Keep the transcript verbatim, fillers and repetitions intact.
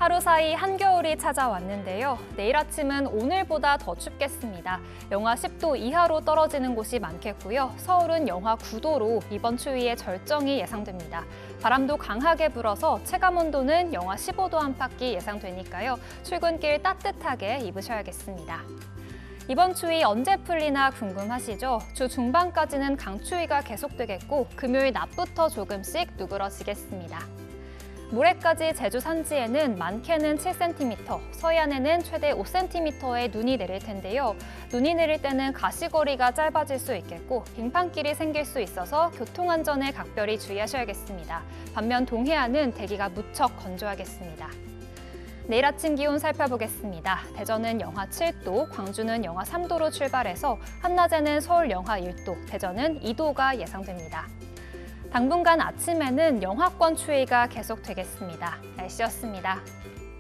하루 사이 한겨울이 찾아왔는데요. 내일 아침은 오늘보다 더 춥겠습니다. 영하 십 도 이하로 떨어지는 곳이 많겠고요. 서울은 영하 구 도로 이번 추위의 절정이 예상됩니다. 바람도 강하게 불어서 체감온도는 영하 십오 도 안팎이 예상되니까요. 출근길 따뜻하게 입으셔야겠습니다. 이번 추위 언제 풀리나 궁금하시죠? 주 중반까지는 강추위가 계속되겠고 금요일 낮부터 조금씩 누그러지겠습니다. 모레까지 제주 산지에는 많게는 칠 센티미터, 서해안에는 최대 오 센티미터의 눈이 내릴 텐데요. 눈이 내릴 때는 가시거리가 짧아질 수 있겠고 빙판길이 생길 수 있어서 교통안전에 각별히 주의하셔야겠습니다. 반면 동해안은 대기가 무척 건조하겠습니다. 내일 아침 기온 살펴보겠습니다. 대전은 영하 칠 도, 광주는 영하 삼 도로 출발해서 한낮에는 서울 영하 일 도, 대전은 이 도가 예상됩니다. 당분간 아침에는 영하권 추위가 계속되겠습니다. 날씨였습니다.